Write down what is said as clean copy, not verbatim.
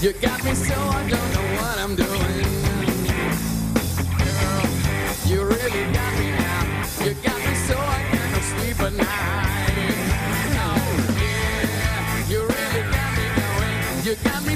You got me so I don't know what I'm doing. Girl, you really got me now. You got me so I can't sleep at night. Oh, yeah, you really got me going. You got me